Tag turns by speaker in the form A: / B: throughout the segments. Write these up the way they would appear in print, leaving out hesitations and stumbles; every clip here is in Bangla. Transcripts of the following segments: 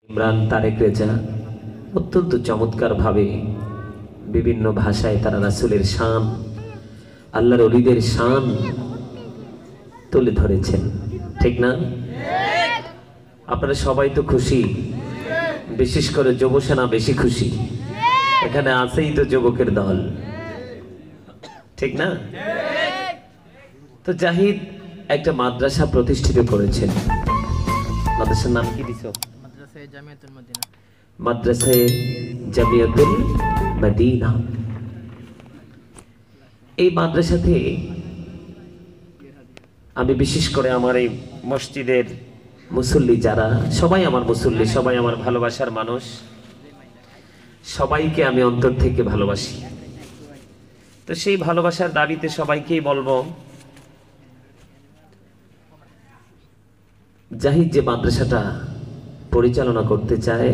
A: ইমরান তারেক রেজা অত্যন্ত চমৎকার ভাবে বিভিন্ন ভাষায় তারা রাসূলের শান, আল্লাহর ওলিদের শান তুলে ধরেছেন, ঠিক না? আপনারা সবাই তো খুশি, বিশেষ করে যুব সেনা বেশি খুশি। এখানে আছেই তো যুবকের দল, ঠিক না? তো জাহিদ একটা মাদ্রাসা প্রতিষ্ঠিত করেছেন। মাদ্রাসার নাম কি দিছো? মাদ্রাসায়ে জামিয়াতুল মদিনা। এই মাদ্রাসাতে আমি বিশেষ করে আমার এই মসজিদের মুসল্লি যারা, সবাই আমার মুসল্লি, সবাই আমার ভালোবাসার মানুষ, সবাইকে আমি অন্তর থেকে ভালোবাসি। তো সেই ভালোবাসার দাবিতে সবাইকেই বলবো, জাহিদ যে মাদ্রাসাটা পরিচালনা করতে চায়,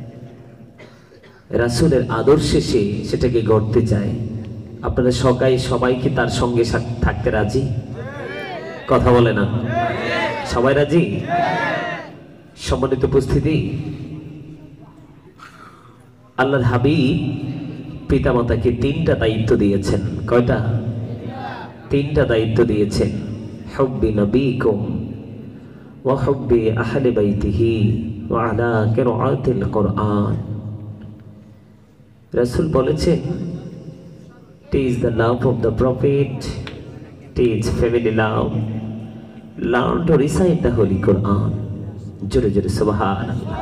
A: রাসূলের আদর্শে সে সেটাকে গড়তে চায়, আপনারা সবাইকে তার সঙ্গে থাকতে রাজি? কথা বলে না? সবাই রাজি? সম্মানিত উপস্থিতি, আল্লাহর হাবিব পিতামাতাকে তিনটা দায়িত্ব দিয়েছেন। কয়টা? তিনটা দায়িত্ব দিয়েছেন। হুব্বি নবীকুম ওয়া হুব্বি আহলি বাইতিহি ওয়া আলা কিরাআতিল কুরআন। রাসূল বলেছেন, teach the love of the prophet, teach family love, learn to recite the holy Quran. জোরে জোরে সুবহানাল্লাহ।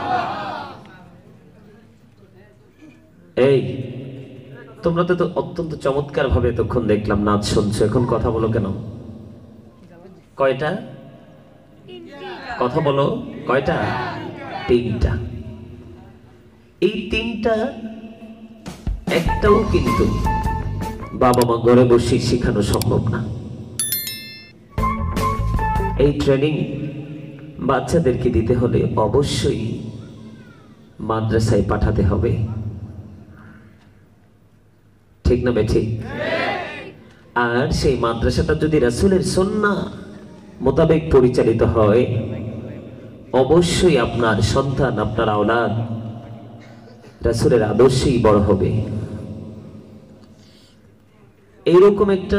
A: এই তোমরা তো অত্যন্ত চমৎকার ভাবে এতক্ষণ দেখলাম নাচ শুনছো, এখন কথা বলো কেন? কয়টা? কথা বলো, কয়টা? তিনটা। এই তিনটা একটাও কিন্তু বাবা মা ঘরে বসে শেখানো সম্ভব না। এই ট্রেনিং বাচ্চাদেরকে দিতে হলে অবশ্যই মাদ্রাসায় পাঠাতে হবে, ঠিক না বেঠিক? আর সেই মাদ্রাসাটা যদি রাসূলের সুন্নাহ মোতাবেক পরিচালিত হয়, অবশ্যই আপনার সন্তান, আপনার আওলাদ রাসূলের আদর্শেই বড় হবে। এইরকম একটা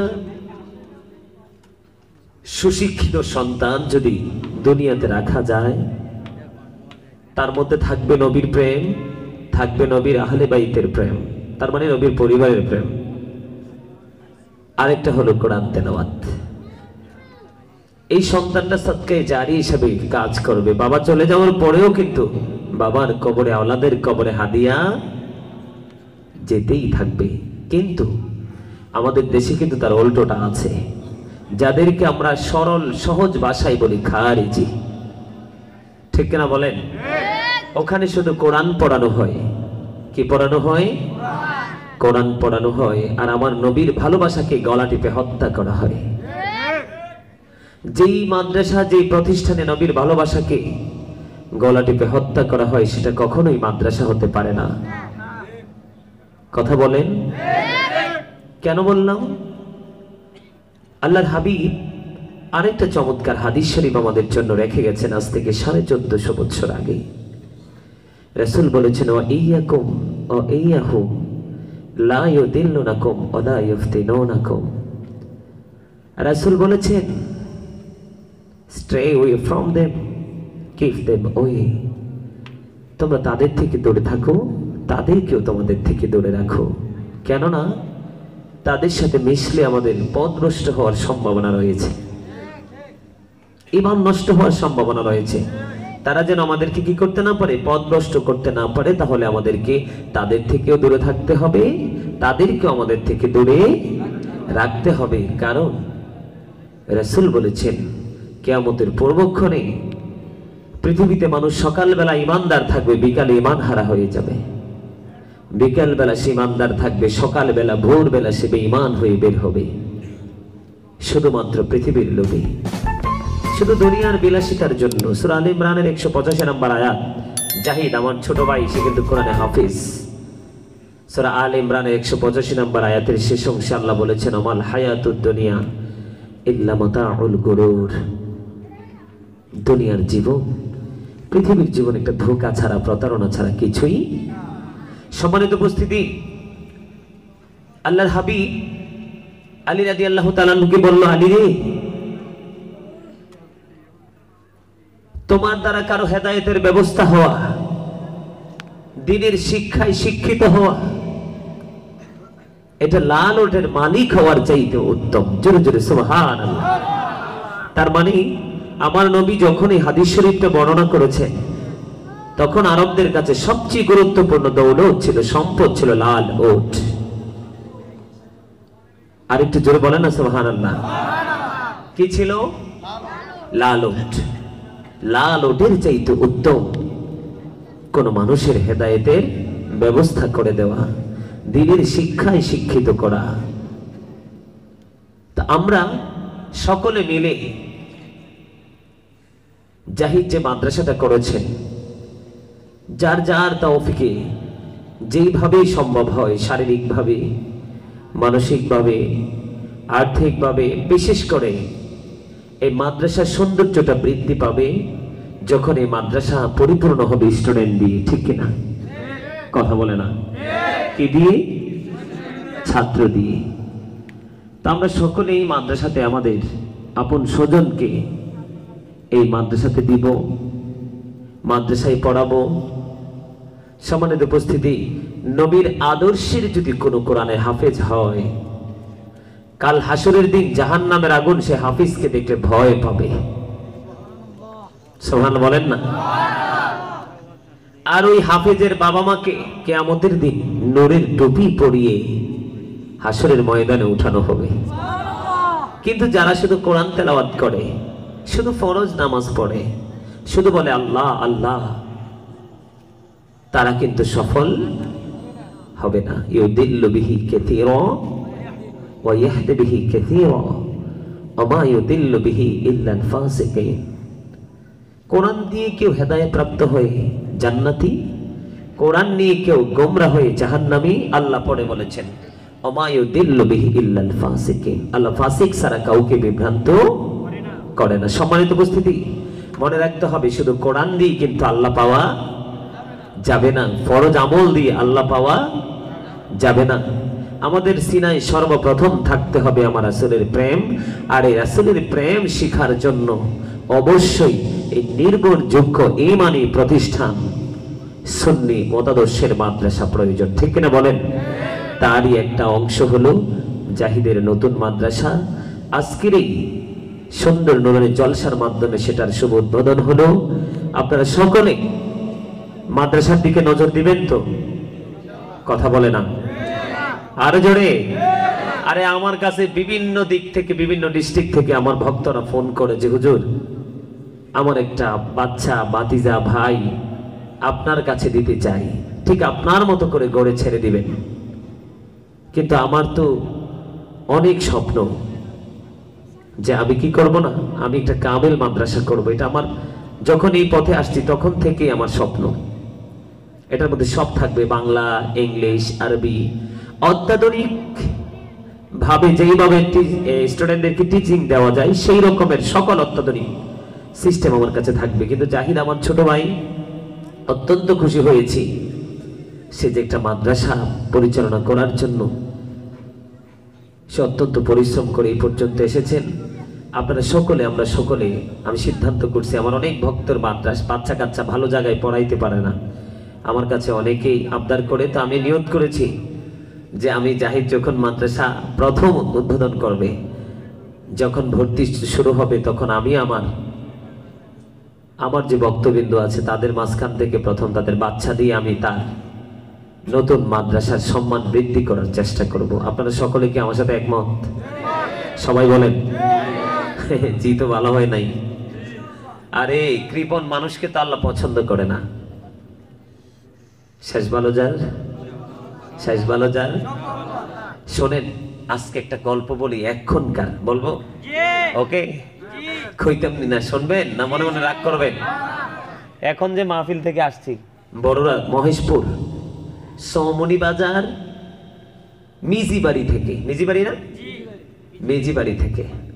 A: সুশিক্ষিত সন্তান যদি দুনিয়াতে রাখা যায়, তার মধ্যে থাকবে নবীর প্রেম, থাকবে নবীর আহলে বাইতের প্রেম, তার মানে নবীর পরিবারের প্রেম, আরেকটা হলো কোরআন তেলাওয়াত। এই সন্তানটা সাদকায়ে জারি হিসেবে কাজ করবে। বাবা চলে যাওয়ার পরেও কিন্তু বাবার কবরে, আওলাদের কবরে হাদিয়া যেতেই থাকবে। কিন্তু আমাদের দেশে কিন্তু তার উল্টোটা আছে, যাদেরকে আমরা সরল সহজ ভাষায় বলি খারিজি, ঠিক কিনা বলেন? ওখানে শুধু কোরআন পড়ানো হয়। কি পড়ানো হয়? কোরআন পড়ানো হয়, আর আমার নবীর ভালোবাসাকে গলা টিপে হত্যা করা হয়। যেই মাদ্রাসা, যেই প্রতিষ্ঠানে নবীর ভালোবাসাকে গলা টিপে হত্যা করা হয়, সেটা কখনোই মাদ্রাসা হতে পারে না। কথা বলেন? কেন বললাম? আল্লাহর হাবিব আরেকটা চমৎকার হাদিস শরীফ আমাদের জন্য রেখে গেছেন আজ থেকে 1450 বছর আগে। রাসূল বলেছেন, ওয়া ইয়াকুম ওয়া ইয়াহুম লা ইউদিল্লুনাকুম ওয়া লা ইফতিনুনাকুম। রাসূল বলেছেন, stay away from them, keep them away। তোমরা তাদের থেকে দূরে থাকো, তাদেরকেও তোমাদের থেকে দূরে রাখো। কেননা তাদের সাথে মিশলে আমাদের পথ নষ্ট হওয়ার সম্ভাবনা রয়েছে, ঈমান নষ্ট হওয়ার সম্ভাবনা রয়েছে। তারা যেন আমাদেরকে কি করতে না পারে, পথ নষ্ট করতে না পারে। তাহলে আমাদেরকে তাদের থেকেও দূরে থাকতে হবে, তাদেরকেও আমাদের থেকে দূরে রাখতে হবে। কারণ রাসূল বলেছেন, কিয়ামতের পূর্বক্ষণে পৃথিবীতে মানুষ সকালবেলা ইমানদার থাকবে, বিকালে ইমান হারা হয়ে যাবে। বিকালবেলা সে ইমানদার থাকবে, সকালবেলা ভোরবেলা সে বেঈমান হয়ে বের হবে, শুধুমাত্র পৃথিবীর লোভে, শুধু দুনিয়ার বিলাসিতার জন্য। সূরা আলে ইমরানের 185 নম্বর আয়াত। জাহিদ আমার ছোট ভাই, সে কিন্তু কোরআনে হাফেজ। সূরা আলে ইমরানের 185 নম্বর আয়াতের শেষ অংশে আল্লাহ বলেছেন, আমাল হায়াতুদ দুনিয়া ইল্লা মাতাউল গুরুর। দুনিয়ার জীবন পৃথিবীর জীবন একটা ধোঁকা ছাড়া, প্রতারণা ছাড়া কিছুই। সম্মানিত উপস্থিতি, আল্লাহর হাবিব আলী রাদিয়াল্লাহু তাআলা আনহুকে বলল, আলী রে, তোমার দ্বারা কারো হেদায়েতের ব্যবস্থা হওয়া, দ্বীনের শিক্ষায় শিক্ষিত হওয়া, এটা লাল ওটের মালিক হওয়ার চাইতে উত্তম। জোরে জোরে সুবহানাল্লাহ। তার মানে আমার নবী যখন এই হাদিস শরীফটা বর্ণনা করেছেন, তখন আরবদের কাছে সবচেয়ে গুরুত্বপূর্ণ দৌলত ছিল, সম্পদ ছিল লাল ওট। আর একটু জোরে বলেন না সুবহানাল্লাহ। কি ছিল? লাল ওট। লাল ওটের চাইতে উত্তম কোন মানুষের হেদায়েতের ব্যবস্থা করে দেওয়া, দ্বীনের শিক্ষায় শিক্ষিত করা। তা আমরা সকলে মিলে জাহিদ যে মাদ্রাসাটা করেছেন, যার যার তৌফিকে যেইভাবে সম্ভব হয়, শারীরিকভাবে, মানসিকভাবে, আর্থিকভাবে, বিশেষ করে এই মাদ্রাসার সৌন্দর্যটা বৃদ্ধি পাবে যখন এই মাদ্রাসা পরিপূর্ণ হবে স্টুডেন্ট দিয়ে। ঠিক কিনা? কথা বলে না? কি দিয়ে? ছাত্র দিয়ে। তা আমরা সকলে এই মাদ্রাসাতে আমাদের আপন স্বজনকে এই মাদ্রাসাতে দিব, মাদ্রাসায় পড়াবো। সম্মানিত উপস্থিতি, নবীর আদর্শের যদি কোনো কোরআনের হাফেজ হয়, কাল হাসরের দিন জাহান্নামের আগুন সে হাফিজকে দেখলে ভয় পাবে। সুবহানাল্লাহ বলেন না? আর ওই হাফেজের বাবা মাকে কিয়ামতের দিন নূরের টুপি পরিয়ে হাসরের ময়দানে উঠানো হবে। কিন্তু যারা শুধু কোরআন তেলাওয়াত করে, শুধু ফরজ নামাজ পড়ে, শুধু বলে আল্লাহ আল্লাহ, তারা কিন্তু সফল হবে না। ইউদিল্লু বিহি কাসীরা ওয়া ইয়াহদি বিহি কাসীরা ওয়া মা ইউদিল্লু বিহি ইল্লা আল ফাসিকিন। কোরআন দিয়ে কেউ হেদায়েত প্রাপ্ত হয়ে জান্নাতি, কোরআন নিয়ে কেউ গোমরা হয়ে জাহান্নামী। আল্লাহ পড়ে বলেছেন, ওয়া মা ইউদিল্লু বিহি ইল্লা আল ফাসিকিন। আল্লাহ ফাসিক ছাড়া কাউকে বিভ্রান্ত করে না। সম্মানিত উপস্থিতি, মনে রাখতে হবে, শুধু কোরআন দিয়ে কিন্তু আল্লাহ পাওয়া যাবে না, ফরজ আমল দিয়ে আল্লাহ পাওয়া যাবে না। আমাদের সিনায় সর্বপ্রথম থাকতে হবে আমার রাসূলের প্রেম। আর এই রাসূলের প্রেম শিখার জন্য অবশ্যই এই নির্ভরযোগ্য ঈমানি প্রতিষ্ঠান সুন্নি মতাদর্শের মাদ্রাসা প্রয়োজন। ঠিক কিনা বলেন? তারই একটা অংশ হলো জাহিদের নতুন মাদ্রাসা। আজকের এই সুন্দর নূরের জলসার মাধ্যমে সেটার শুভ উদ্বোধন হলো। আপনারা সকলে মাদ্রাসার দিকে নজর দিবেন তো? কথা বলে না? আরো জোরে। আরে আমার কাছে বিভিন্ন দিক থেকে, বিভিন্ন ডিস্ট্রিক্ট থেকে আমার ভক্তরা ফোন করে যে হুজুর, আমার একটা বাচ্চা ভাতিজা ভাই আপনার কাছে দিতে চাই, ঠিক আপনার মতো করে গড়ে ছেড়ে দিবেন। কিন্তু আমার তো অনেক স্বপ্ন যে আমি কি করব না, আমি একটা কামেল মাদ্রাসা করব। এটা আমার, যখন এই পথে আসছি তখন থেকেই আমার স্বপ্ন। এটার মধ্যে সব থাকবে, বাংলা, ইংলিশ, আরবি, অত্যাধুনিক ভাবে যেইভাবে স্টুডেন্টদেরকে টিচিং দেওয়া যায় সেই রকমের সকল অত্যাধুনিক সিস্টেম আমার কাছে থাকবে। কিন্তু জাহিদ আমার ছোট ভাই, অত্যন্ত খুশি হয়েছি সে যে একটা মাদ্রাসা পরিচালনা করার জন্য সে অত্যন্ত পরিশ্রম করে এই পর্যন্ত এসেছেন। আপনারা সকলে, আমরা সকলে, আমি সিদ্ধান্ত করছি, আমার অনেক ভক্তর মাদ্রাসা বাচ্চা কাচ্চা ভালো জায়গায় পড়াইতে পারে না, আমার কাছে অনেকেই আবদার করে। তো আমি নিয়ত করেছি যে আমি জাহিদ যখন মাদ্রাসা প্রথম উদ্বোধন করবে, যখন ভর্তি শুরু হবে, তখন আমি আমার যে ভক্তবৃন্দ আছে তাদের মাঝখান থেকে প্রথম তাদের বাচ্চা দিয়ে আমি তার নতুন মাদ্রাসার সম্মান বৃদ্ধি করার চেষ্টা করব। আপনারা সকলে কি আমার সাথে একমত? সবাই বলেন জি। তো ভালো হয় নাই। আরে কৃপণ মানুষকে তো আল্লাহ পছন্দ করে না। শেষ ভালো যার, শেষ ভালো যার। শোনেন, আজকে একটা গল্প বলি, এখনকার বলবো, ওকে? কইতাম না, শুনবেন না? মনে মনে রাগ করবেন? এখন যে মাহফিল থেকে আসছি, বড়রা মহেশপুর সমনি বাজার মিজিবাড়ি থেকে, মিজিবাড়ি না, মেজিবাড়ি থেকে